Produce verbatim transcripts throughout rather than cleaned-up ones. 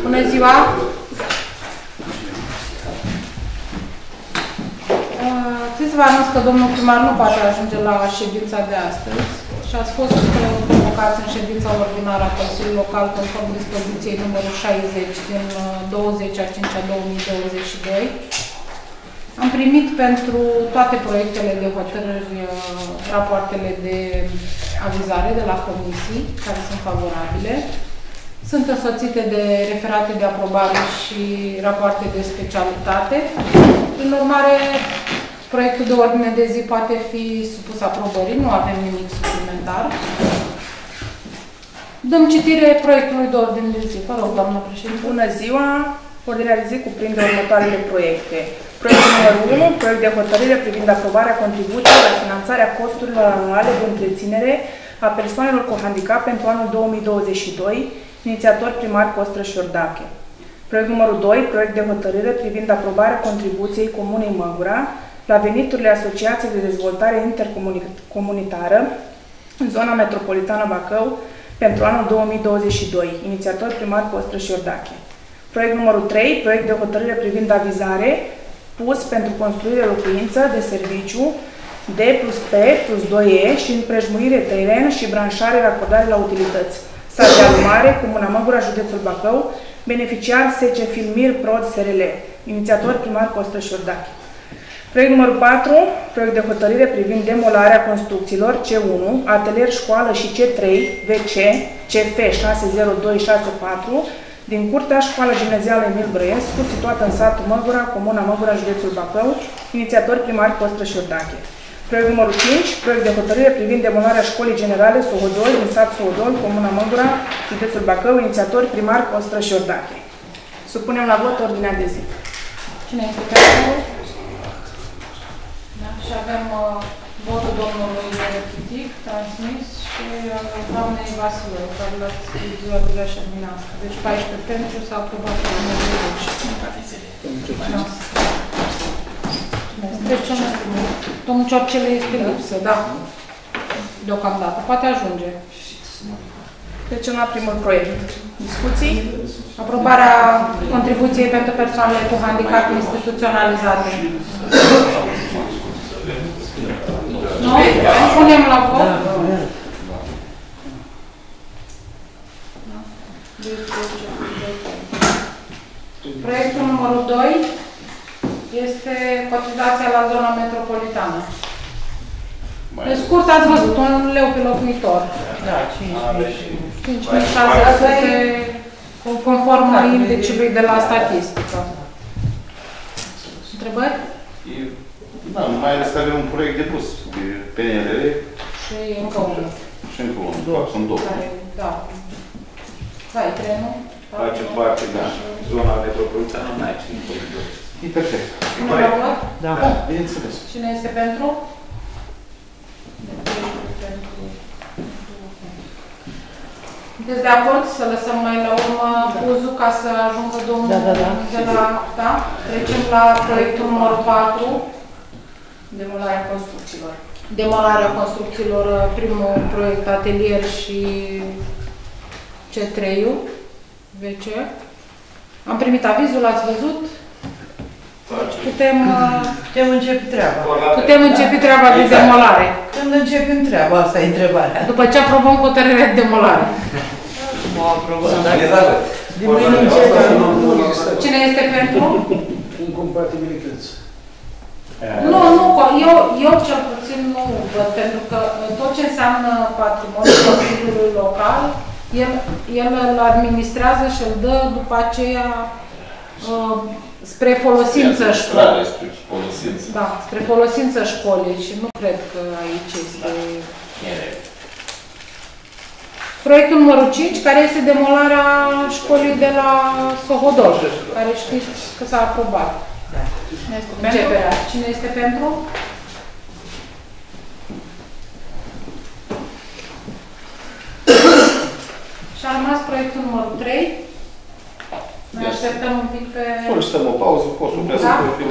Bună ziua! Țiți vă anunț că domnul primar nu poate ajunge la ședința de astăzi și ați fost convocați în ședința ordinară a Consiliului Local conform dispoziției numărul șaizeci din douăzeci a cincea două mii douăzeci și doi. Am primit pentru toate proiectele de hotărâri rapoartele de avizare de la comisii, care sunt favorabile. Sunt însoțite de referate de aprobare și rapoarte de specialitate. Prin urmare, proiectul de ordine de zi poate fi supus aprobării, nu avem nimic suplimentar. Dăm citire proiectului de ordine de zi. Vă rog, doamnă președinte. Bună ziua! Ordinea de zi cuprinde următoarele proiecte. Proiectul numărul unu, proiect de hotărâre privind aprobarea contribuției la finanțarea costurilor anuale de întreținere a persoanelor cu handicap pentru anul două mii douăzeci și doi, inițiator primar Costră Șordache. Proiect numărul doi, proiect de hotărâre privind aprobarea contribuției Comunei Măgura la veniturile Asociației de Dezvoltare Intercomunitară în zona metropolitană Bacău pentru anul două mii douăzeci și doi, inițiator primar Costră Șordache. Proiect numărul trei, proiect de hotărâre privind avizare pus pentru construire locuință de serviciu D plus P plus doi E și împrejmuire teren și branșare racordare la utilități. Sat de Alumare, Comuna Măgura, județul Bacău, beneficiar S C Filmir Prod S R L, inițiator primar Costră Șordache. Proiect numărul patru, proiect de hotărâre privind demolarea construcțiilor C unu, atelier școală și C trei, V C, C F șase zero doi șase patru, din curtea Școală Gimnazială Emil Brăiescu, situată în satul Măgura, Comuna Măgura, județul Bacău, inițiator primar Costră Șordache. Proiect numărul cinci, proiect de hotărâre privind demolarea Școlii Generale Sohodol, din sat Sohodol, Comuna Măgura, județul Bacău, inițiator primar Costră Șordache. Supunem la vot ordinea de zi. Cine este pentru? Da? Și avem uh, votul domnului Chitic, transmis, și uh, doamnei Vasilău, care l-ați vizualizat și dumneavoastră. Deci paisprezece pentru, s-a aprobat în Trecem. Domnul Ciorcele este lipsă, da. Deocamdată. Poate ajunge. Trecem la primul proiect. Discuții? Aprobarea contribuției pentru persoanele cu handicap instituționalizate. Nu? Punem la vot. Proiectul numărul doi este cotizația la zona metropolitană. Pe scurt, ați văzut, un leu pe locuitor. Da, cinci mii șase sute, conform indicului de la statistică. Întrebări? Da, mai ales că avem un proiect depus de P N L R. Și încă unul. Și încă unul, sunt două. Da. Da, e trenul. Face parte, da. Zona metropolitană, n-ai ce din coridor. E perfect. Da. Bineînțeles. Cine este pentru? Sunteți de acord să lăsăm mai la urmă uzul ca să ajungă domnul da, da, da. de la... Da? Trecem la proiectul numărul patru. Demolarea construcțiilor. Demolarea construcțiilor, primul proiect atelier și C trei-ul, V C. Am primit avizul, l-ați văzut? Putem, putem începe treaba. Putem începe treaba de demolare. Când începem treaba, asta e întrebarea. După ce aprobăm hotărârea de demolare. Nu aprobăm. De mâine începem. Cine este pentru? Incompatibilități. Nu, nu, eu, eu cel puțin nu văd, pentru că tot ce înseamnă patrimoniul Consiliului Local, el, el îl administrează și îl dă după aceea uh, spre folosință școlii. Spre folosință. Da, spre folosință școlii și nu cred că aici este... Proiectul numărul cinci, care este demolarea școlii de la Sohodol, care știți că s-a aprobat. Începerea. Cine este pentru? Și a rămas proiectul numărul trei. Noi așteptăm un pic pe... Solicităm o pauză, poți să oprească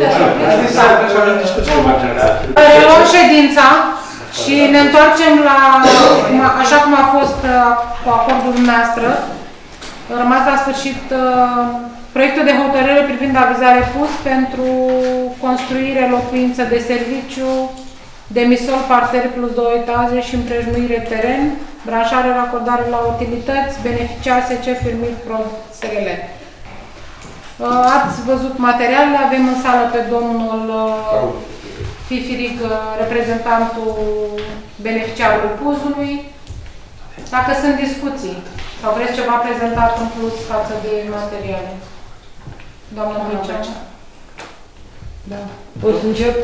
pe Reluăm ședința și ne întoarcem la, așa cum a fost cu acordul dumneavoastră, Rămas la sfârșit proiectul de hotărâre privind avizare pus pentru construire locuință de serviciu, demisol, parter plus două etaje și împrejmuire teren, branșare, racordare la utilități, beneficiar S C Firmit Pro S R L. Ați văzut materialele, avem în sală pe domnul Fifirig, reprezentantul beneficiarului puzului. Dacă sunt discuții sau vreți ceva prezentat în plus față de materiale. Doamna Dulcea. Da. Pot să încep?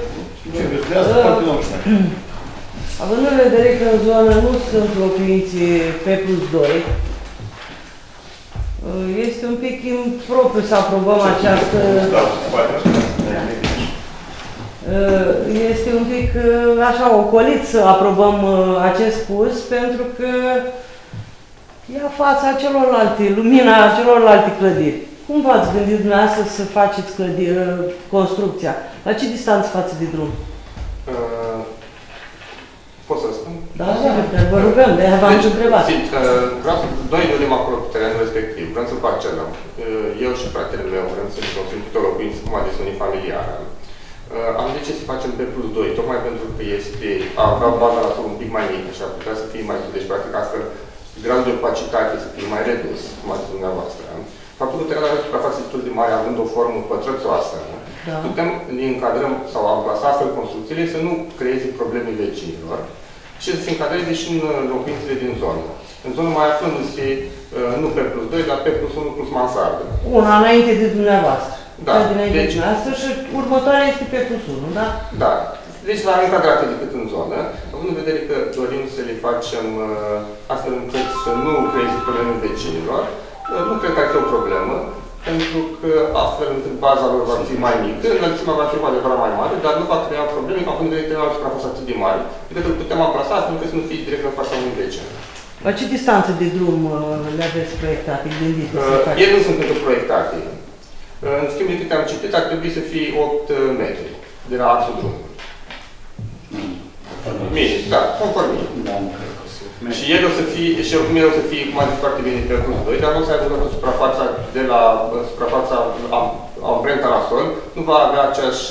Uh, Având în vedere că în zonă nu sunt locuințe P plus doi, este un pic impropriu să aprobăm această... Este un pic așa ocolit să aprobăm acest pus, pentru că ia fața celorlalte, lumina celorlalte clădiri. Cum v-ați gândit dumneavoastră să faceți clădire, construcția? La ce distanță față de drum? Uh, pot să spun? Da, da, vă rugăm, de-aia v-am întrebat. Vreau să, noi dorim acolo pe terenul respectiv, vrem să parcelăm. Eu și fratele meu vrem să ne construim câte o locuință, cum a zis, unifamiliară. Am decis să facem P plus doi, tocmai pentru că este, avea baza la sol un pic mai mică și ar putea să fie mai sus. Deci, practic, astfel, gradul de opacitate să fie mai redus, cum a zis dumneavoastră. Faptul că terenul are suprafață destul de mare, având o formă pătrățoasă, da. Putem ne încadrăm sau amplasa astfel construcțiile să nu creeze probleme vecinilor și să se încadreze și în locuințele din zonă. În zonă mai aflându-se nu P plus doi, dar P plus unu plus mansardă. Una înainte de dumneavoastră. Da. Dinainte deci, de dumneavoastră și următoarea este P plus unu, da? Da. Deci la încadrate decât în zonă, având în vedere că dorim să le facem astfel încât să nu creeze probleme vecinilor, nu cred că ar fi o problemă, pentru că astfel încât baza lor va fi mai mică, înălțimea va fi cu adevărat mai mare, dar nu va crea probleme, că având în vedere că au suprafață atât de mare, decât îl putem amplasa astfel încât să nu fie direct în fața unui vecin. La ce distanță de drum le aveți proiectate, gândite să uh, faceți? Ele nu sunt încă proiectate. Uh, în schimb, de câte am citit, ar trebui să fie opt metri de la axul drumului. Mici, da, conform mie. Da, nu cred că să... Și el o să fie, și oricum el o să fie, cum a zis foarte bine, P plus doi, dar nu o să aibă doar suprafața de la suprafața amprenta la sol, nu va avea aceeași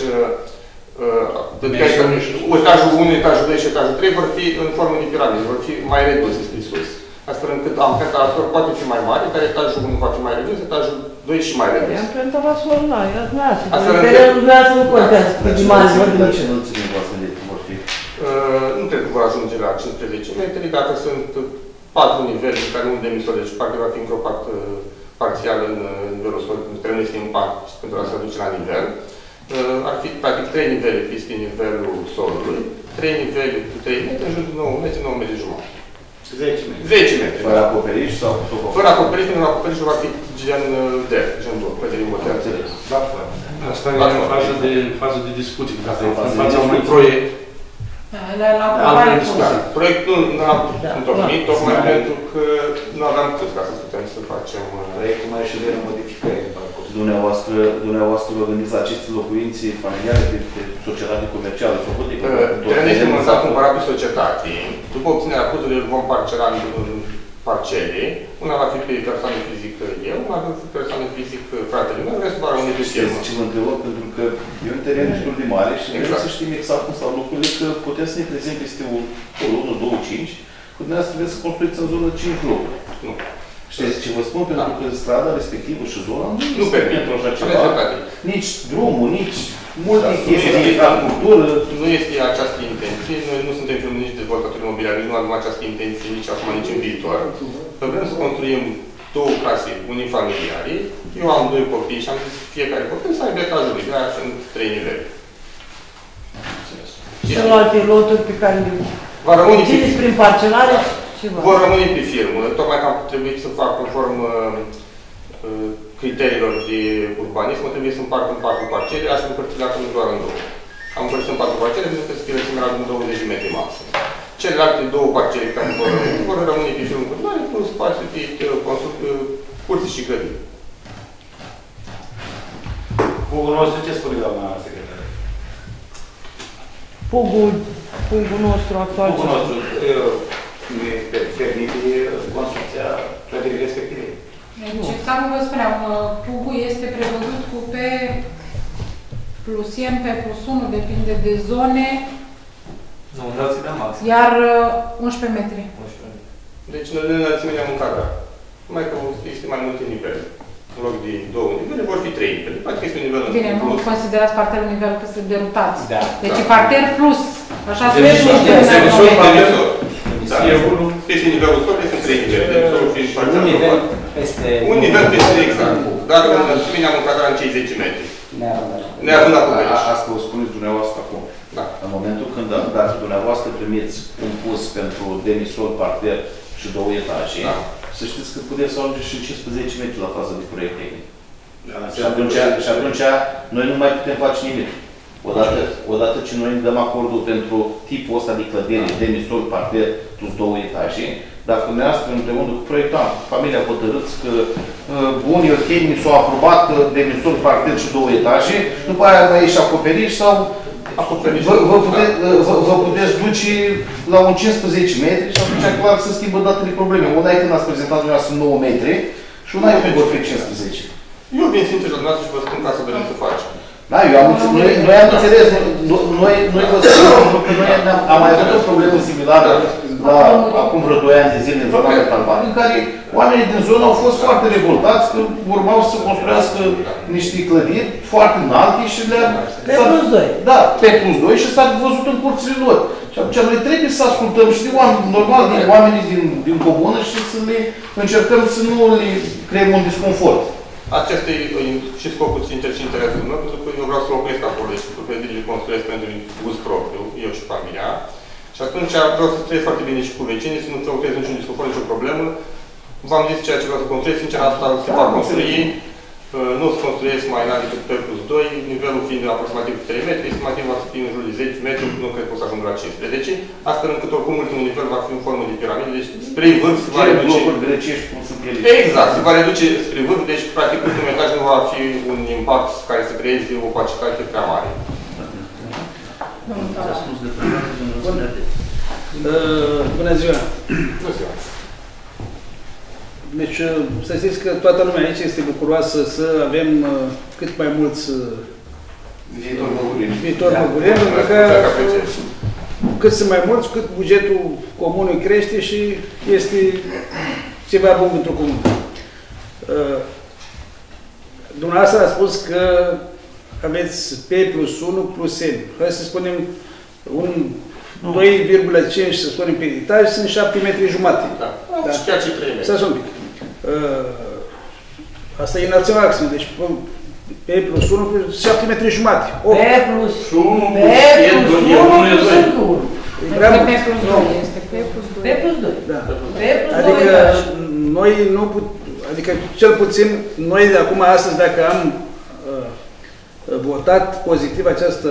uh, etajul unu, etajul doi și etajul trei vor fi în formă de piramidă, vor fi mai reduse spre sus. Astfel încât amprenta la sol poate fi mai mare, dar etajul unu va fi mai redus, etajul doi și mai redus. Amprenta la sol, da, e dumneavoastră. Terenul dumneavoastră nu contează cât de mare vor fi. Ce înălțime v-ați gândit vor fi? Nu cred că vor ajunge la cincisprezece metri, dacă sunt patru nivele, care nu demisol, deci parcă va fi îngropat parțial în nivelul solului, terenul este în pat pentru a se duce la nivel. Ar fi, practic, trei nivele peste nivelul solului, trei nivele cu trei metri, în jur de nouă metri, nouă metri jumătate. zece metri. zece metri. Fără acoperiș sau cu Fără acoperiș, pentru că acoperișul va fi gen D, gen doi, clădiri moderne. Da, fără. Asta e în fază de, fază de discuții, în fața unui proiect. La aprobare pus. Proiectul nu l-am întocmit, tocmai pentru că nu aveam cât ca să putem să facem. Proiectul mai și de modificări. Dumneavoastră, dumneavoastră vă gândiți la aceste locuințe familiale de, de societate comercială făcute? Terenul este măsat cumpărat pe societate. După obținerea cuzului vom parcela în parcele. Una va fi pe persoană fizică eu, una va fi pe persoană fizică fratele meu, restul va rămâne pe firmă. Ce vă întreb, pentru că e un teren destul de mare și exact. Vrem să știm exact cum stau lucrurile, că putem să ne prezint peste o unu, două, cinci, că dumneavoastră trebuie să construiți în zonă cinci locuri. Nu. Știți ce vă spun? Pentru da. că strada respectivă și zona nu, nu permit pentru așa ceva. Nici drumul, nici multe da, chestii de infrastructură. Nu este această intenție. Noi nu suntem nici dezvoltatori imobiliari, nu avem această intenție nici acum, nici în viitor. Vrem să construim două case unifamiliare. Eu am doi copii și am zis fiecare copil să aibă etajul lui. De-aia sunt trei nivele. Celelalte loturi pe care le obțineți prin parcelare, ceva. Vor rămâne pe firmă. Tocmai că am trebuit să fac conform uh, criteriilor de urbanism, trebuie să împart în patru parcele, aș împărți la nu doar în două. Am împărțit în patru parcele pentru că să fie lățimea în douăzeci de metri maxim. Celelalte două parcele care vor rămâne, vor rămâne pe firmă continuare, cu spațiu de curți și grădini. Pugul nostru, ce spune doamna secretară? Pugul, pugul nostru actual. Pugul nostru permite construcția clădirii respective. Deci, exact cum vă spuneam, pugul este prevăzut cu P plus M, P plus unu, depinde de zone, Nu, înălțimea maximă. iar unsprezece metri. Deci noi ne înălțimea ne-am încadrat. Numai că este mai multe nivele. În loc de două nivele, vor fi trei nivele. Poate că este un nivel în Bine, nu plus. considerați parterul nivel că sunt derutați. Da. Deci Da. e parter plus. Așa se Demisor, vede. demisor, Demisor. Da. E unul. Este nivelul sol, sunt trei nivele. Demisorul fiind Un parțial nivel aprobat. peste... Un nivel peste exact. Dar în înălțime ne-am încadrat în cei zece metri. Neavând Neavând acoperiș. Asta o spuneți dumneavoastră acum. Da. În momentul când, dacă dumneavoastră primiți un pus pentru demisor, parter și două etaje, Da. să știți că puteți să ajungeți și cincisprezece metri la fază de proiect tehnic. Da, Și atunci, și atunci noi nu mai putem face nimic. Odată, odată ce noi dăm acordul pentru tipul ăsta de clădire, demisor, parter, plus două etaje, dacă dumneavoastră împreună cu proiectant, familia hotărâți că uh, bun, e ok, mi s-a aprobat uh, demisor, parter și două etaje, după aia mai ieși acoperiș sau Acoperiș. vă, vă, pute, vă, vă puteți duce la un cincisprezece metri și atunci clar să schimbă datele probleme. Una e când ați prezentat dumneavoastră nouă metri și una e când vor fi cincisprezece. Eu vin sincer la dumneavoastră și vă spun ca să vedem ce facem. Da, eu am înțeles, noi, noi am înțeles, noi, noi, noi vă spun că noi am, am mai avut o problemă similară la, acum vreo doi ani de zile în zona de Talban, în care oamenii din zonă au fost foarte revoltați că urmau să construiască niște clădiri foarte înalte și le-a... P plus doi. Da, P plus doi și s-a văzut în curțile lor. Și atunci noi trebuie să ascultăm și de oameni, normal, din oamenii din, din comună și să le încercăm să nu le creăm un disconfort. Acesta e și scopul sincer și interesul meu, pentru că eu vreau să locuiesc acolo, deci clădirile construiesc pentru uz propriu, eu și familia. Și atunci vreau să trăiesc foarte bine și cu vecinii, să nu se creez niciun disconfort, nicio problemă. V-am zis ceea ce vreau să construiesc, sincer, asta se va construi. Nu se construiesc mai înalt decât P plus doi, nivelul fiind de aproximativ trei metri, estimativ va fi în jur de zece metri, nu cred că o să ajung la cincisprezece, astfel încât oricum ultimul nivel va fi în formă de piramidă, deci spre vârf se va Ce reduce... blocuri grecești cum sunt ele? Exact, se va reduce spre vârf, deci practic ultimul etaj nu va fi un impact care să creeze o opacitate prea mare. Bună ziua! Bună ziua! Deci, să știți că toată lumea aici este bucuroasă să avem cât mai mulți Viitor măgurini. viitori măgurini, pentru că cât sunt mai mulți, cât bugetul comunului crește și este ceva bun pentru comun. Dumneavoastră a spus că aveți P plus unu plus N. Hai să spunem un doi virgulă cinci, să spunem, pe etaj, sunt șapte metri jumate. Da, Da. și chiar și trei metri. Stați un pic. Uh, asta e înălțimea maximă, deci P plus unu plus șapte metri jumate. P plus unu P plus plus E unu unu plus doi. încă unu. Prea Este mult. P plus doi, este P plus P doi. plus doi. Da. P plus doi Adică etaje. noi nu put, adică cel puțin noi de acum astăzi, dacă am uh, votat pozitiv această,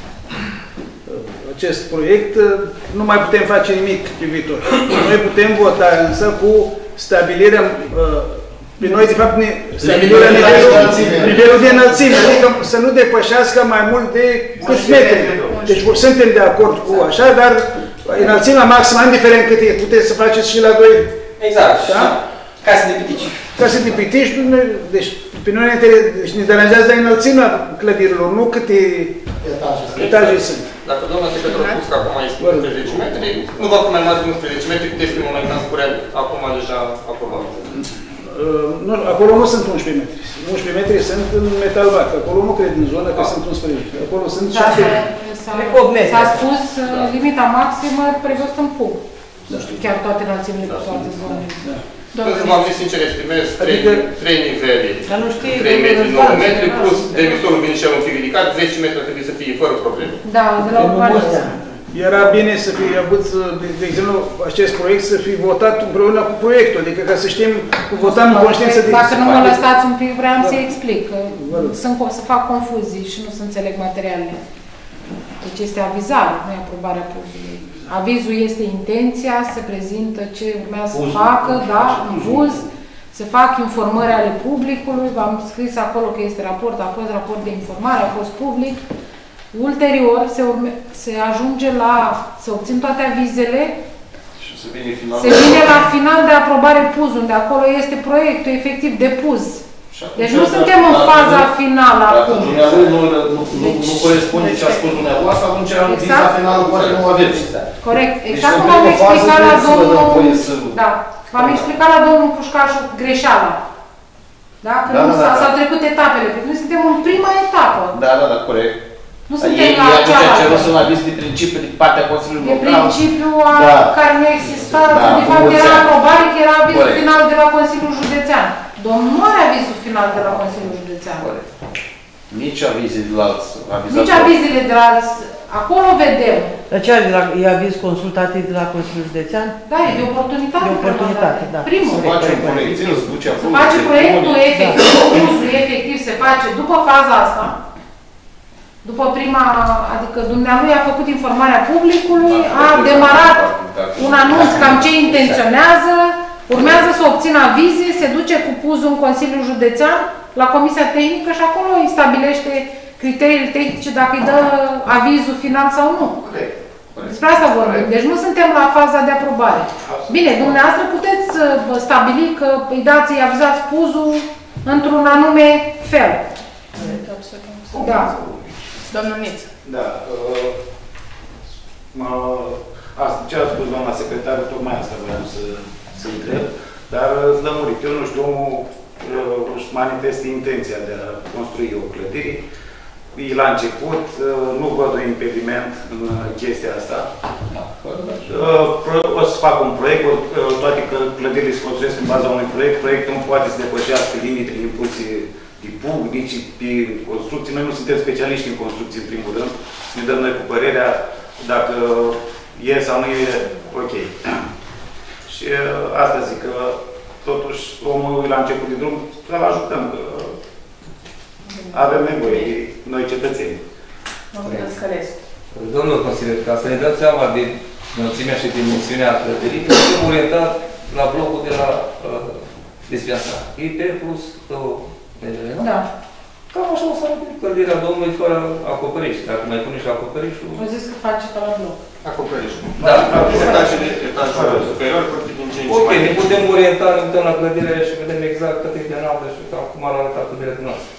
uh, acest proiect, uh, nu mai putem face nimic pe viitor. Noi putem vota însă cu stabilirea uh, pe noi, de fapt, ne, stabilirea nivelul, nivelul de înălțime, adică să nu depășească mai mult de câți metri. Deci suntem de acord cu așa, dar înălțimea maximă, indiferent cât e, puteți să faceți și la doi. Exact. Da? Case de pitici. Ca să te pitici, deci pe noi ne, deci ne deranjează înălțimea clădirilor, nu câte etaje sunt. Dacă doamna secretară a spus că acum este unsprezece metri, nu va fi mai mare de unsprezece metri, cât este momentan curent, acum deja aprobat. Uh, nu, acolo nu sunt unsprezece metri. unsprezece metri sunt în metalbac. Acolo nu cred în zonă că Ah. sunt unsprezece. Acolo sunt Da, șapte. s-a- Cred că opt metri. S-a spus uh, limita maximă prevăzută în pug. Nu știu chiar toate înălțimile pe toate zonele. Da. Pentru că v-am zis sincer, estimez trei, Adică- trei nivele, Dar nu știi trei că metri, nu nouă faci, metri, da. plus demisorul vine și el un pic ridicat, zece metri ar trebui să fie fără probleme. Da, de la urbanizare. Era bine să fie avut, de, de exemplu, acest proiect să fie votat împreună cu proiectul, adică ca să știm, votam în conștiință de... Dacă nu mă lăsați un pic, vreau Da. să explic. că Vă rog. Sunt, să fac confuzii și nu să înțeleg materialele. Deci este avizare, nu e aprobarea puzului. Avizul este intenția, se prezintă ce urmează să facă, da, în buz, se fac informări ale publicului, v-am scris acolo că este raport, a fost raport de informare, a fost public. Ulterior se, urme, se ajunge la, se obțin toate avizele Se vine final. Se vine la final de aprobare P U Z, unde acolo este proiectul efectiv depus. Deci nu suntem în faza finală acum. Dacă nu, nu, nu, nu corespunde ce a spus dumneavoastră, atunci în viza finală poate nu aveți. Corect. Exact cum am explicat la domnul... Da. V-am explicat la domnul Pușcașu greșeala. Da? Că nu s-au trecut etapele. Pentru că noi suntem în prima etapă. Da, da, da, corect. Nu suntem la cealaltă. E atunci un aviz de principiu de partea Consiliului Local. De principiu care nu exista. De fapt era aprobare, că era avizul final de la Consiliul Județean. Domnul nu are avizul final de la Consiliul Județean. Nici avizele de la alți. Nici avizele de la alți. Acolo vedem. Dar ce are? E aviz consultativ de la Consiliul Județean? Da, e de oportunitate. De oportunitate, da. Primul. Se face un proiect, se duce acolo. Se face proiectul efectiv, uzul efectiv se face după faza asta. După prima, adică dumnealui a făcut informarea publicului, a demarat un anunț cam ce intenționează, urmează să obțină avize, se duce cu P U Z-ul în Consiliul Județean, la Comisia Tehnică și acolo îi stabilește criteriile tehnice dacă îi dă avizul final sau nu. Despre asta vorbim. Deci nu suntem la faza de aprobare. Bine, dumneavoastră puteți stabili că îi dați, îi avizați P U Z-ul într-un anume fel. Da. Domnul Niț. Da. Asta, ce a spus doamna secretară, tocmai asta vreau să, să întreb, dar lămurit. Eu nu știu, omul își manifestă intenția de a construi o clădire. E la început, nu văd un impediment în chestia asta. O să fac un proiect, toate clădirile se construiesc în baza unui proiect. Proiectul nu poate să depășească limitele impuse de P U C, nici pe construcții. Noi nu suntem specialiști în construcții, în primul rând. Ne dăm noi cu părerea dacă e sau nu e ok. Și asta zic că totuși omul la început de drum să-l ajutăm. Avem nevoie de noi cetățeni. Domnul consilier, ca să ne dăm seama de înălțimea și dimensiunea clădirii, suntem orientat la blocul de la uh, dispensar. I P plus două metri, nu? Da. Cam așa o să arăt clădirea domnului fără acoperiș. Dacă mai pune și acoperișul... Vă zis că face ca la bloc. Acoperișul. Da. Etajele, etajele superior, practic din ce în ce Ok, mai... ne putem orienta, ne uităm la clădire și vedem exact cât e de înaltă și cum ar arăta clădirea din noastră.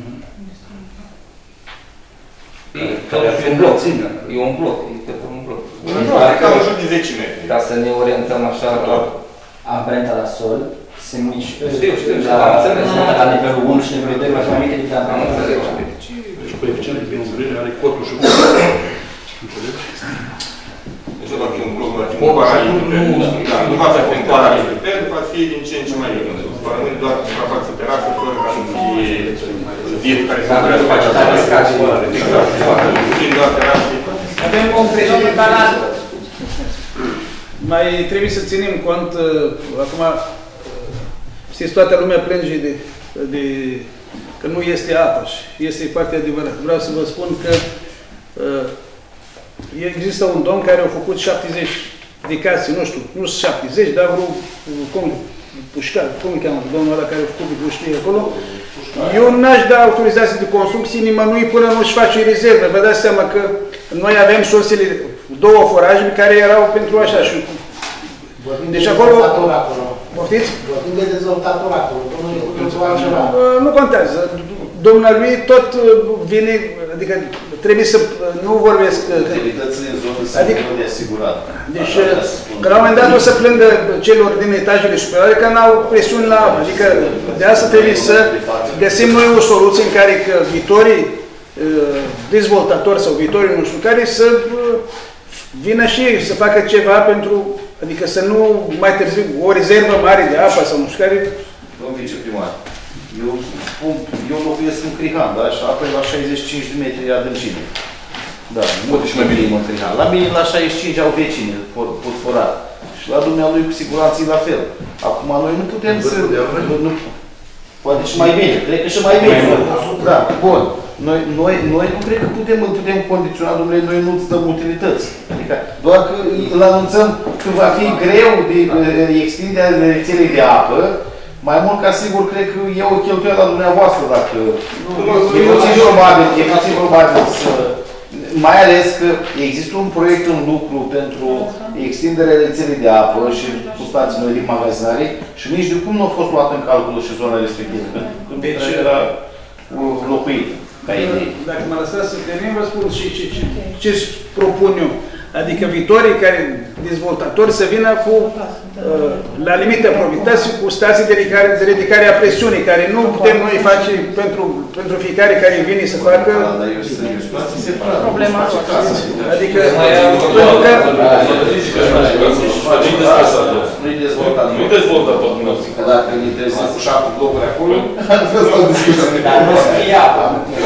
E un bloc, e un bloc, e pentru un bloc. Ca în jur de zece metri. Ca să ne orientăm așa la... Amprenta la sol se mici Știu, știu, am înțeles. La nivelul unu și nivelul doi, mai mai mică decât am înțeles. Deci coeficientul de umbrire are cotul și Deci dacă e un bloc, va fi un paralipiper. Nu va fi un paralipiper, va fi din ce în ce mai mic. Va rămâne doar suprafață terasă, fără ca să fie zid care se vrea să face asta. Fiind doar terasă. Avem o prejudicare banală. Mai trebuie să ținem cont, acum, știți, toată lumea plânge de, de că nu este apă și este foarte adevărat. Vreau să vă spun că uh, există un domn care a făcut șaptezeci de case, nu știu, nu sunt șaptezeci, dar vreo, cum, pușcar, cum îi cheamă, domnul ăla care a făcut de știe acolo. Eu n-aș da autorizație de construcții nimănui până nu-și face rezervă. Vă dați seama că noi avem sursele, două foraje care erau pentru așa și... Deci acolo... Poftiți? Vorbim de dezvoltator acolo, nu contează. Dumnealui tot vine, adică trebuie să nu vorbesc... Activitățile în zonă sunt adică, de asigurat. Deci, că la un moment dat o să plângă celor din etajele superioare că n-au presiuni la apă. Adică de asta trebuie să găsim noi o soluție în care că viitorii dezvoltatori sau viitorii nu știu care să vină și ei să facă ceva pentru, adică să nu mai târziu o rezervă mare de apă sau nu știu care. Domnul viceprimar, eu, eu locuiesc în Crihan, da? Și apă e la șaizeci și cinci de metri adâncime. Da, nu și mai bine în Crihan. La mine la șaizeci și cinci au vecini, pot fora. Și la dumnealui cu siguranță e la fel. Acum noi nu putem să... Nu, poate și mai bine, cred că și mai bine. Da, bun. Noi, noi, noi nu cred că putem, putem condiționa, domnule, noi nu-ți dăm utilități. Adică doar că îl anunțăm că va fi greu de extinderea rețelei de apă, mai mult ca sigur, cred că e o cheltuială la dumneavoastră dacă... E puțin probabil, e puțin probabil să, mai ales că există un proiect în lucru pentru extinderea rețelei de apă și cu stații noi de magazinare și nici de cum nu a fost luat în calcul și zona respectivă, când deci, era locuită. Dacă mă lăsați să termin, vă spun și ce, ce, ce propun eu. Adică viitorii care, dezvoltatori să vină cu, uh, la limită probității, cu stații de ridicare, de ridicare a presiunii, care nu putem noi face pentru, pentru fiecare care vine să facă. Problema. Adică, nu-i dezvoltat. Nu-i dezvoltat tot nu. Că dacă ne interesăm cu șapte blocuri acolo, ar fi o discuție. Dar nu o să fie apă.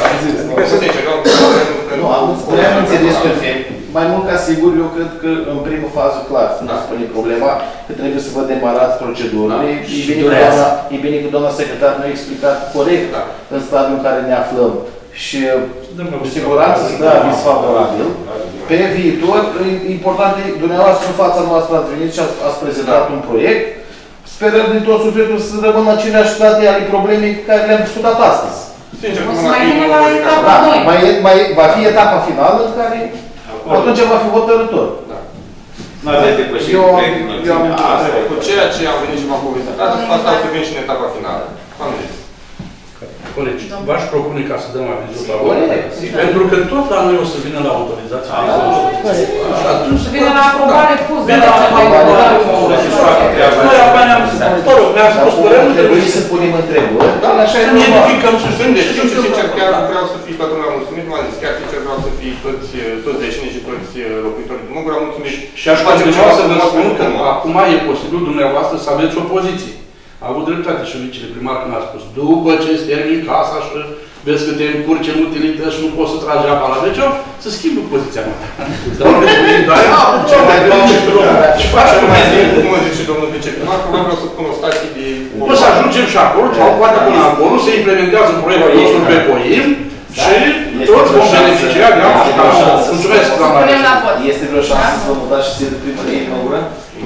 Nu, am înțeles perfect. Mai mult ca sigur, eu cred că în primă fază, clar, nu se pune problema, că trebuie să vă demarați procedurile. E bine că doamna secretar ne-a explicat corect în stadiul în care ne aflăm. Și cu siguranță să dă aviz favorabil. Pe viitor, important e, dumneavoastră în fața noastră ați venit și ați prezentat un proiect. Sperăm din tot sufletul să rămână aceleași date ale problemei care le-am discutat astăzi. O să mai vină la etapa doi. Mai, mai, va fi etapa finală în care atunci va fi hotărător. Nu aveți depășit cu ceea ce am venit și v-am povestit, asta o să vin și în etapa finală. Am zis. Colegi, v-aș propune ca să dăm avizul la urmă. Pentru că tot la noi o să vină la autorizație. Să vină la aprobare pus. Vine la aprobare. Noi abia ne-am spus, mă rog, ne-am spus părerea. Trebuie să punem întrebări. Să ne identificăm și sunt de știu și sincer chiar vreau să fii toată lumea mulțumit. M-am zis chiar sincer vreau să fii toți vecinii și toți locuitorii din Măgura mulțumit. Și aș continua să vă spun că acum e posibil dumneavoastră să aveți o poziție. A avut dreptate și viceprimar când a spus, după ce îți termin casa și vezi că te încurci în utilități și nu poți să tragi apa la vecior, să schimbi poziția mea. Îți dau de puțin, dar e apă, ce mai și facem mai zi. Cum mă zice domnul viceprimar, că vreau să pun o stație de... Nu să ajungem și acolo, sau poate până acolo, se implementează proiectul nostru pe Poim și toți vom beneficia de apă și ca așa. Mulțumesc, doamna. Este vreo șansă să vă mutați și să de primărie în Măgura?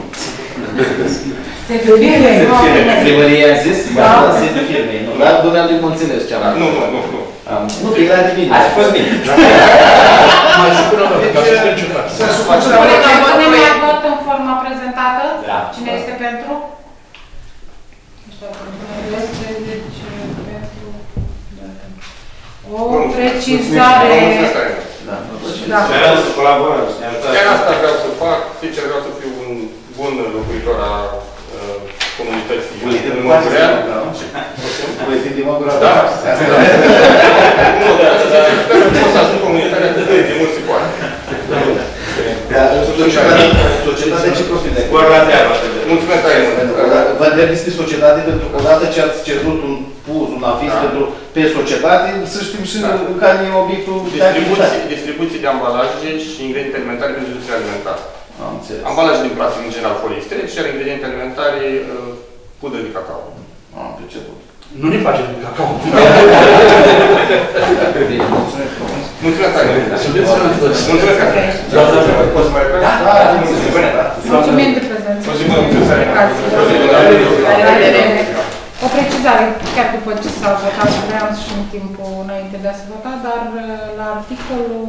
Se de firme. Primărie a zis? Da, se de firme. Dar dumneavoastră nu înțeles ce am. Nu, nu, nu. Nu, că era de bine. Ați fost bine. Mai și până la ca să știm ce faci. Punem la vot în forma prezentată? Cine este pentru? O precizare. Vreau să colaborăm, să ne ajutați. Chiar asta vreau să fac. Sincer, vreau să fiu un bun locuitor a comunității. În Măgurea. Voi fi din Măgura? Da. Nu, dar pot să ajung comunitatea cât de mult se poate. Societatea ce profite? Mulțumesc tare mult. Vă întreb despre societate, pentru că odată ce ați cerut un puz, un aviz pentru pe societate, să știm și care e obiectul de activitate. Distribuție de ambalaje și ingrediente alimentare pentru industria alimentară. Am înțeles. Ambalaje din plastic, în general, poliestere și ingrediente alimentare, pudră de cacao. Am perceput. Nu ne facem de cacao. Mulțumesc frumos. Mulțumesc tare. Mulțumesc tare. Poți să mai repede? Da, Mulțumim de prezență. O precizare, chiar după ce s-a votat, vreau și în timpul înainte de a se vota, dar la articolul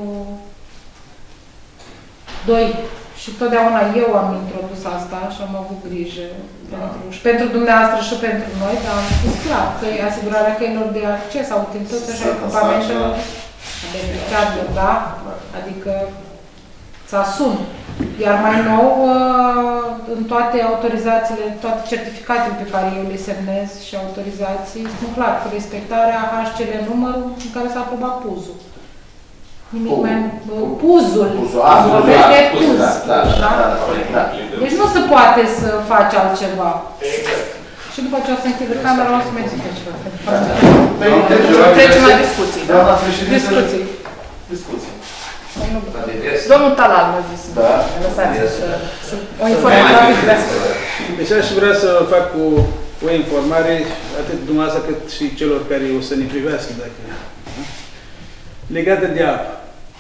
doi, și totdeauna eu am introdus asta și am avut grijă pentru, și pentru dumneavoastră și pentru noi, dar am spus clar că e asigurarea căilor de acces a utilităților și a echipamentelor beneficiarilor, da? Adică să asum. Iar mai nou, în toate autorizațiile, toate certificatele pe care eu le semnez și autorizații, spun clar că respectarea H C L numărul în care s-a aprobat puzul. Nimic mai... Puzul. Vorbesc de puz. Deci nu se poate să faci altceva. Și după ce o să închid camera, o să mai zic ceva. Trecem la discuții. Doamna președinte. Discuții. Discuții. Domnul Talal m-a zis. Da. Lăsați o informare rapidă. Deci aș vrea să fac o, o informare, atât dumneavoastră cât și celor care o să ne privească, dacă legată de apă.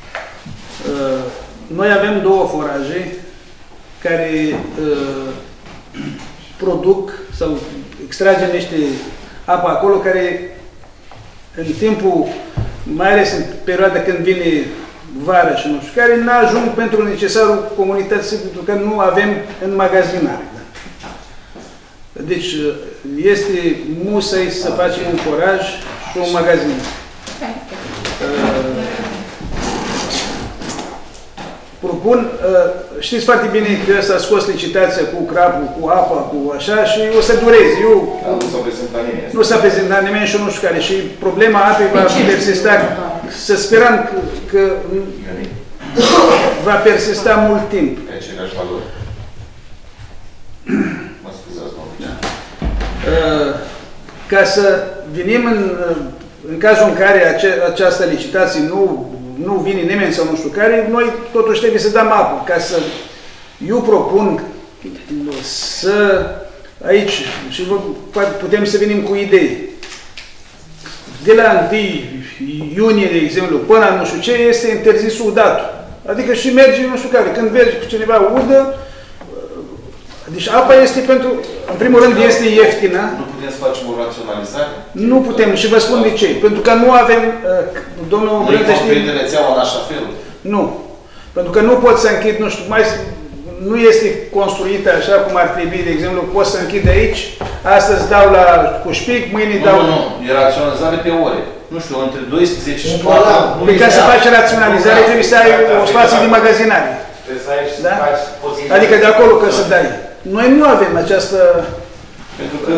Noi avem două foraje care uh, produc sau extragem niște apă acolo care în timpul, mai ales în perioada când vine vară și nu știu care, n-ajung pentru necesarul comunității, pentru că nu avem înmagazinare. Da? Deci este musai să facem un foraj și un magazin. Propun, știți foarte bine că s-a scos licitația cu crapul, cu apa, cu așa și o să dureze. Eu, nu s-a prezentat nimeni. Nu s-a prezentat nimeni și eu nu știu care. Și problema apei va persista, să sperăm că, că va persista mult timp. Pe aceleași valori. Mă scuzați, domnule. Ca să venim în, în cazul în care ace, această licitație nu nu vine nimeni sau nu știu care, noi totuși trebuie să dăm apă. Ca să... Eu propun să... Aici, și putem să venim cu idei. De la întâi iunie, de exemplu, până la nu știu ce, este interzis udatul. Adică și merge nu știu care. Când mergi cu cineva udă, deci apa este pentru... În primul rând este ieftină. Nu putem să facem o raționalizare? Nu putem și vă spun de ce. Pentru că nu avem... Domnul Brântă știe... Nu e rețeaua în așa fel? Nu. Pentru că nu pot să închid, nu știu, mai... Nu este construită așa cum ar trebui, de exemplu, pot să închid aici, astăzi dau la cușpic, mâine nu, dau... Nu, nu, e raționalizare pe ore. Nu știu, între doisprezece și patru... Păi ca să faci raționalizare trebuie să ai o spație de magazinare. Da? Adică de acolo că să dai. Noi nu avem această... Pentru că...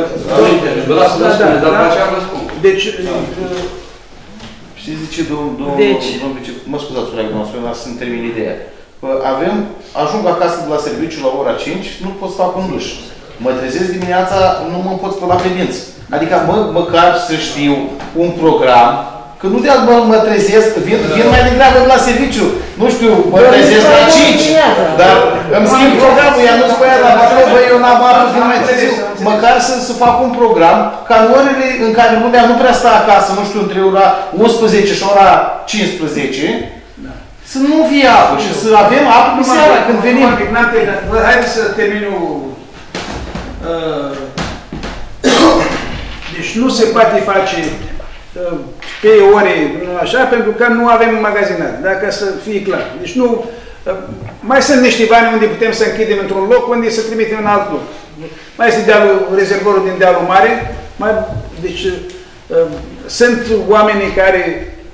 Deci... Știți de ce, domnul vice... Mă scuzați, colegul nostru, dar să-mi termin ideea. Avem, ajung acasă de la serviciu la ora cinci, nu pot să fac un duș. Mă trezesc dimineața, nu mă pot spăla pe dinți. Adică mă, măcar să știu un program, că nu de mă, mă trezesc, vin, vin mai degrabă la serviciu. Nu știu, mă trezesc la cinci, dar îmi schimb programul, ea nu-ți băia la patru, băi, eu n-am apă, vin mai târziu. Măcar să, să fac un program, ca în orele în care lumea nu prea stă acasă, nu știu, între ora unsprezece și ora cincisprezece, să nu fie apă și să avem apă pe seara când venim. Haideți să termin eu. Deci nu se poate face pe ore, așa, pentru că nu avem magazinare, da? Ca să fie clar. Deci nu... Mai sunt niște bani unde putem să închidem într-un loc, unde să trimitem în alt loc. Mai este dealul, rezervorul din dealul mare. Mai, deci sunt oamenii care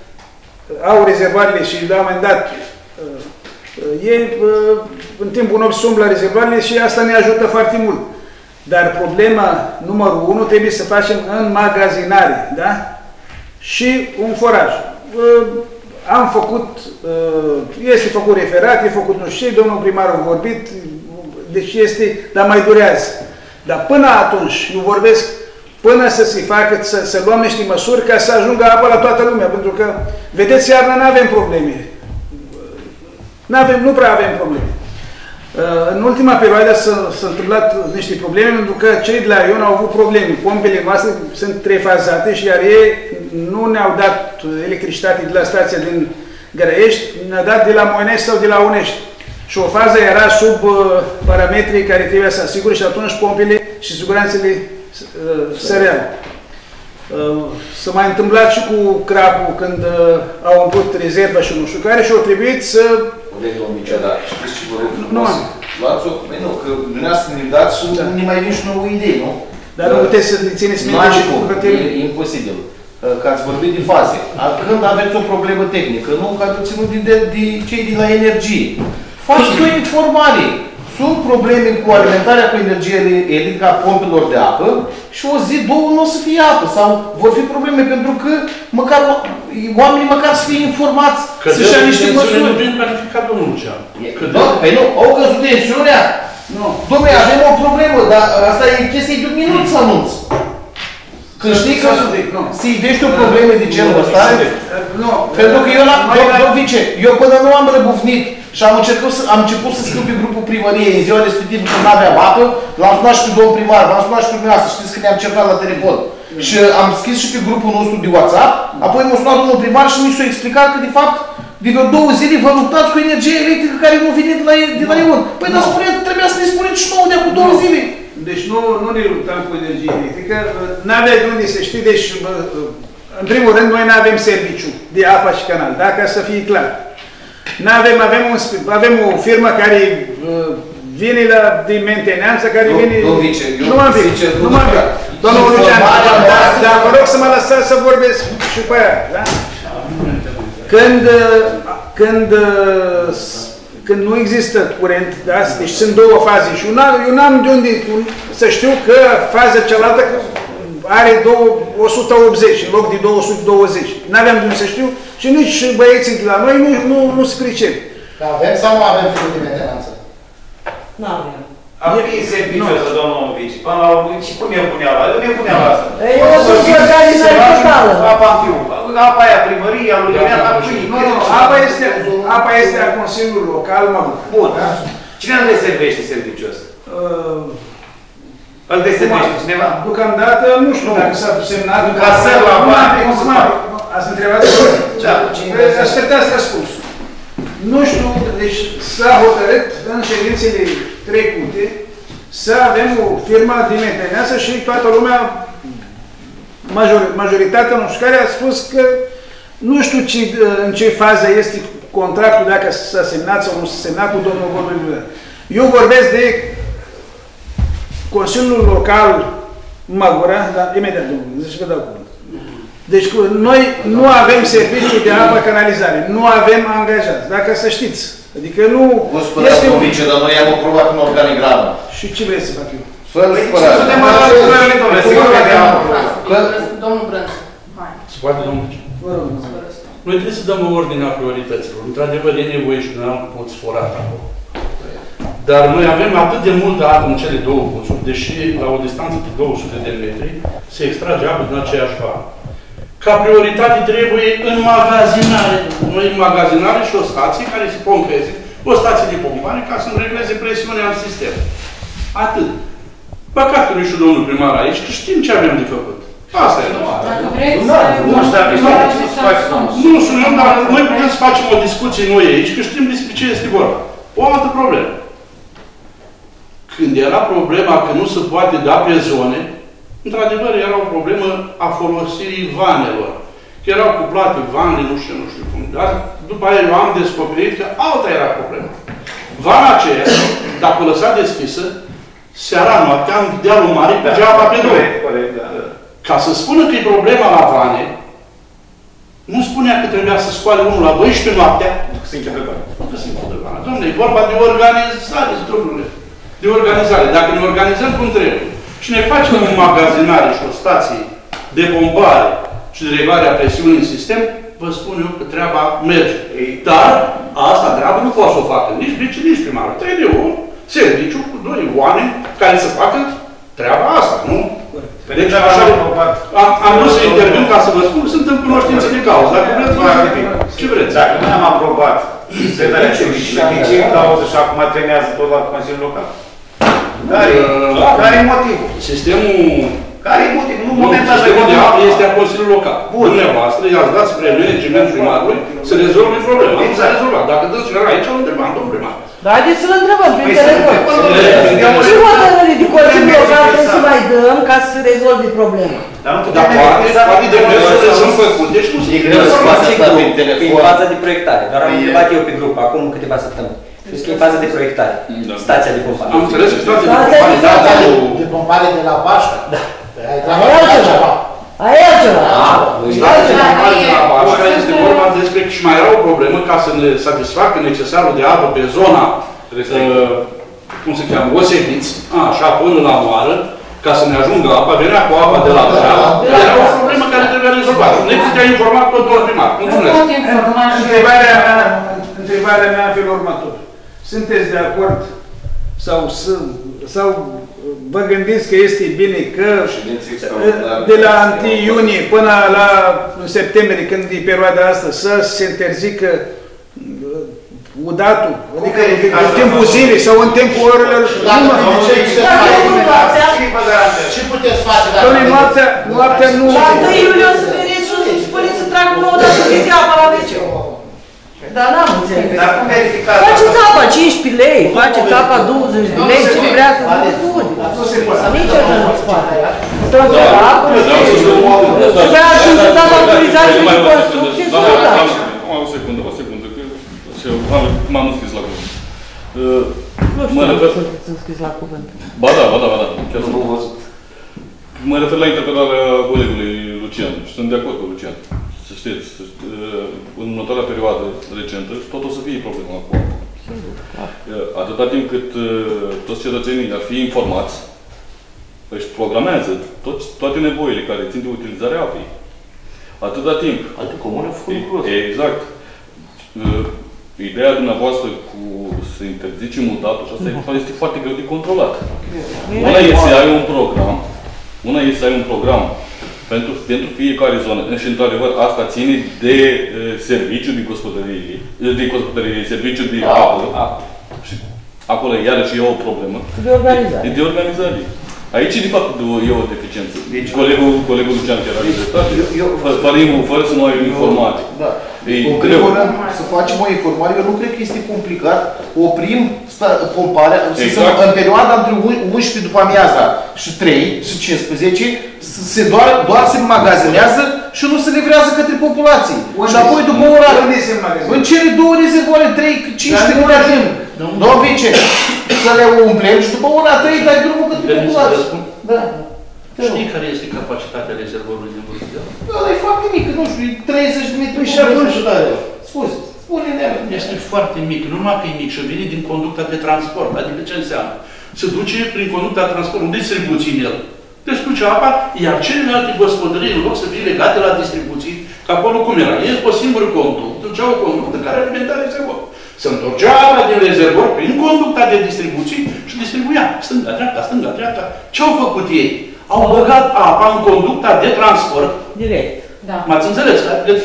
au rezervoarele și la un moment dat ei în timpul nopții umblă la rezervoarele și asta ne ajută foarte mult. Dar problema numărul unu trebuie să facem înmagazinare, da? Și un foraj. Am făcut, este făcut referat, e făcut nu știu ce, domnul primar a vorbit, deci este, dar mai durează. Dar până atunci, eu vorbesc până să se facă, să, să luăm niște măsuri ca să ajungă apă la toată lumea, pentru că, vedeți, iarna nu avem probleme. N-avem, nu prea avem probleme. În ultima perioadă s-au întâmplat niște probleme, pentru că cei de la Ion au avut probleme. Pompele noastre sunt trefazate și iar ei nu ne-au dat electricitate de la stația din Grăiești, ne-au dat de la Moinești sau de la Unești. Și o fază era sub parametrii care trebuia să asigure și atunci pompele și siguranțele săreau. S-a mai întâmplat și cu crapul când au umplut rezerva și nu știu care și au trebuit să... Domnul Micea, dar știți ce vă rog frumos? Luați-o, nu, că dumneavoastră ne dați și ne mai vin și nouă idei, nu? Dar nu puteți să le țineți minte și cum? E imposibil. Că ați vorbit de faze. Când aveți o problemă tehnică, nu? Că ați ținut de cei de la energie. Faceți o informare. Sunt probleme cu alimentarea cu energie electrică a pompelor de apă și o zi, două nu o să fie apă sau vor fi probleme pentru că măcar oamenii măcar să fie informați, să-și ia niște măsuri. Că de planificat domnul Lucean. Păi nu, au căzut tensiunea. Dom'le, avem o problemă, dar asta e chestie de un minut să anunț. Când știi că să-i vești o problemă de genul ăsta, pentru că eu, domn vice, eu până nu am răbufnit și am început, să, am început să scriu pe grupul primăriei în ziua respectivă când nu aveam apă, l-am sunat și pe domnul primar, l-am sunat și pe dumneavoastră, știți că ne-am certat la telefon. Mm. Și am scris și pe grupul nostru de WhatsApp, apoi m-a sunat domnul primar și mi s-a explicat că de fapt de vreo două zile vă luptați cu energie electrică care nu vine de la, de la Ion. Păi dar spune, trebuia să ne spuneți și nouă de acum două zile. Deci nu, nu ne luptam cu energie electrică, n-avea de unde să știi, deci în primul rând noi nu avem serviciu de apă și canal, da? Ca să fie clar. N-avem, avem, un, avem o firmă care uh, vine la, din mentenanță, care vine... Domnul vice, eu nu m-am zice, nu m-am Domnul Lucian, dar vă rog să mă lăsați să vorbesc și pe aia, da? Când, când, când nu există curent, da? Deci sunt două faze și eu n-am de unde să știu că faza cealaltă are o sută optzeci în loc de două sute douăzeci. N-aveam de unde să știu și nici băieții de la noi nu, nu, nu se pricep. Avem sau nu avem firul de mentenanță? Nu avem. Avem serviciul ăsta, domnul Vici. Până la urmă, și cum e punea la asta? Nu e punea la asta. Eu sunt organizare totală. Apa în fiu. Apa aia, primăria, lui Leonel, la pâine. Nu, nu, apa este, apa este a Consiliului Local, mă. Bun. Cine îl deservește serviciul ăsta? Îl deservește cineva? Deocamdată, nu știu dacă s-a semnat. La săr, la bani, cum se fac? Ați întrebat? Da. Așteptați răspunsul. Nu știu, deci s-a hotărât în ședințele trecute să avem o firmă de mentenanță și toată lumea, major, majoritatea nu știu care, a spus că nu știu ce, în ce fază este contractul, dacă s-a semnat sau nu s-a semnat cu domnul Gorbeviu. Eu vorbesc de Consiliul Local Măgura, dar imediat, domnule, zici că dau cuvânt. Deci noi nu avem serviciu de apă canalizare, nu avem angajați, dacă să știți. Adică nu... Nu spuneți un vice, dar noi am aprobat în organigramă. Și ce vrei să fac eu? Fără spărare. Domnul Brânț. Se poate, domnul vice? Noi trebuie să dăm o ordine a priorităților. Într-adevăr, e nevoie și noi am pot sporat acolo. Dar noi avem atât de mult de apă în cele două puțuri, deși la o distanță de două sute de metri se extrage apă din aceeași vară. Ca prioritate trebuie înmagazinare. Noi înmagazinare și o stație care se pompeze, o stație de pompare ca să-mi regleze presiunea în sistem. Atât. Păcat că nu și domnul primar aici, că știm ce avem de făcut. Asta e. Dacă vreți să... Nu sunăm, dar noi putem să facem o discuție noi aici, că știm despre ce este vorba. O altă problemă. Când era problema că nu se poate da pe zone, într-adevăr, era o problemă a folosirii vanelor. Că erau cuplate vanele, nu știu, nu știu cum. Dar după aia eu am descoperit că alta era problema. Vana aceea, dacă o lăsa deschisă, seara, noaptea, în dealul mare, mergea apa pe două. Ca să spună că e problema la vane, nu spunea că trebuia să scoale unul la doisprezece noaptea. Se închide vana. Nu se închide vana. Dom'le, e vorba de organizare, domnule. De organizare. Dacă ne organizăm cum trebuie și ne facem o magazinare și o stație de pompare și de reglare a presiunii în sistem, vă spun eu că treaba merge. Dar asta treaba nu poate să o facă nici vice, nici primarul. Trebuie un serviciu cu doi oameni care să facă treaba asta, nu? Deci așa, am, am vrut să intervin ca să vă spun, sunt în cunoștință de cauză. Dacă vreți, ce vreți? Dacă noi am aprobat predarea serviciilor, de ce e cauză și acum trenează tot la Consiliul Local? Care e motivul? Sistemul... Care e motivul? Nu, momentul ăsta sistemul de apă este a Consiliului Local. Dumneavoastră i-ați dat spre management primarului să rezolve problema. Nu s-a rezolvat. Dacă dânsul era aici, îl întrebam, domnul primar. Dar haideți să-l întrebăm prin telefon. Ce hotărâri de Consiliul Local trebuie să mai dăm ca să rezolve problema? Dar poate, poate de vresurile sunt făcute și nu se greu să faci asta prin telefon. E faza de proiectare. Doar am întrebat eu pe grup, acum câteva săptămâni. Știți că e faza de proiectare. Stația de pompare. Am înțeles că stația de pompare de pompare de la Pașca. Da. Aia e altceva. Aia e altceva. Așa este vorba despre că și mai era o problemă ca să ne satisfacă necesarul de apă pe zona, cum se cheamă, Oseniți, așa, până la moară, ca să ne ajungă apa, venea cu apa de la Breala. Era o problemă care trebuia rezolvată. Ne putea informa tot doar primar. Mulțumesc. Întrebarea mea, întrebarea mea în felul următor. Sunteți de acord sau, sau vă gândiți că este bine că de la întâi iunie până la septembrie, când e perioada asta, să se interzică udatul, adică în timpul zilei sau în timpul orelor? Ce puteți face? Doamne, noaptea nu... La întâi iulie o să veniți și spuneți să trag nouă dată de apa la ve ce. Dar n-am înțeles. Faceți apa cincisprezece lei, faceți apa douăzeci de lei, cine vrea să vă spune. Nici așa nu se poate. Tot de apă, trebuia atunci să dați autorizație de construcție, să nu dați. O secundă, o secundă. m-am înscris la cuvânt. Nu știu, nu sunteți înscris la cuvânt. Ba da, ba da, ba da. Chiar nu am văzut. Mă refer la interpretarea colegului Lucian și sunt de acord cu Lucian. Să știți, în următoarea perioadă recentă, tot o să fie problema cu apă. Atâta timp cât toți cetățenii ar fi informați, își programează tot, toate nevoile care țin de utilizarea apei. Atâta timp. Alte comune făcut. Exact. Ideea dumneavoastră cu să interzicem mutatul și asta este foarte greu de controlat. Una este să ai un program, una este să ai un program pentru, pentru fiecare zonă. Și într-adevăr asta ține de uh, serviciu de gospodărie, de gospodărie, serviciu de apă. Și acolo iarăși e o problemă. De organizare. De organizare. Aici, de fapt, e o deficiență. Deci, colegul, colegul Lucian chiar are dreptate. Fără, fără să nu ai informare. Da. În primul rând, să facem o informare, eu nu cred că este complicat. Oprim pomparea, exact. În perioada între unsprezece după amiaza și trei și cincisprezece, se doar, doar se magazinează și nu se livrează către populație. Unde? Și apoi după ora, în cele două rezervoare, trei, cinci de ori avem. Domnul vice, să le umplem și după ora trei dai drumul către populație. Da. Știi care este capacitatea rezervorului din Vârfia? Da, e foarte mică, nu știu, treizeci de metri și atunci, da, scuze, spune-ne. Este foarte mic, nu numai că e mic, și vine din conducta de transport. Adică ce înseamnă? Se duce prin conducta de transport, un distribuție în el. Deci duce apa, iar celelalte gospodării, în loc să fie legate la distribuții, că acolo cum era? E o singură conductă, ducea o conductă care alimenta rezervor. Se întorcea apa din rezervor prin conducta de distribuții și distribuia stânga-dreapta, stânga-dreapta. Ce au făcut ei? Au băgat apa în conducta de transport. Direct. Da. M-ați înțeles? Deci,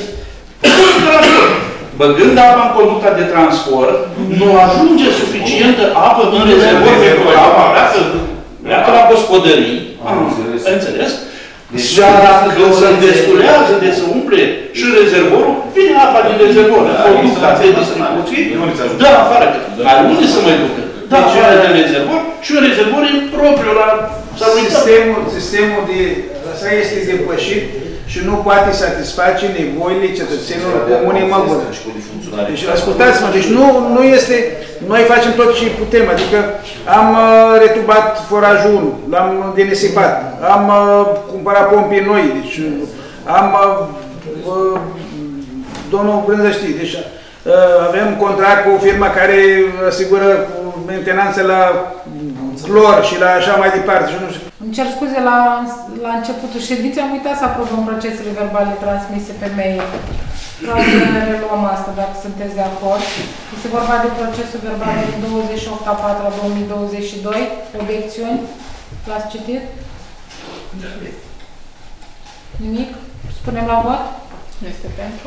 băgând apa în conducta de transport, nu ajunge suficientă apă în rezervor pentru că apa pleacă, pleacă la gospodării. Am înțeles? Și când se îndestulează de se umple și rezervorul, vine apa din rezervor, în conducta de distribuție, dă afară. Dar unde să mai ducă? Dă afară din rezervor și un rezervor e propriu la... Sistemul, sistemul de, asta este depășit și nu poate satisface nevoile cetățenilor comunei Măgură. Deci, ascultați-mă, deci nu, nu este, noi facem tot ce putem, adică am uh, retubat forajul unu, l-am denisipat, am uh, cumpărat pompe noi, deci am, uh, uh, domnul Brânză știe, deci uh, avem contract cu o firmă care asigură mentenanță la clor și la așa mai departe. Și nu știu. Îmi cer scuze, la, la începutul ședinței am uitat să aprobăm procesele verbale transmise pe mail. Vreau să ne reluăm asta, dacă sunteți de acord. Este vorba de procesul verbal din douăzeci și opt a patra două mii douăzeci și doi. Obiecțiuni? L-ați citit? Nimic? Spunem la vot? Nu este pentru.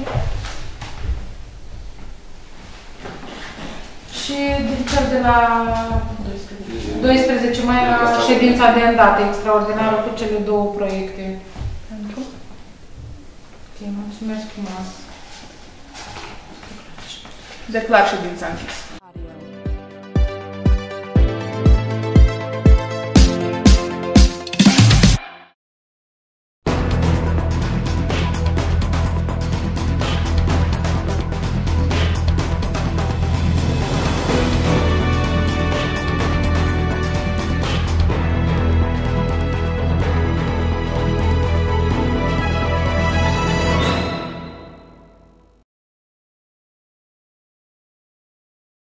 Și din cel de la doisprezece mai la ședința de îndată extraordinară cu cele două proiecte. Pentru? Ok, mulțumesc frumos. Declar ședința închisă.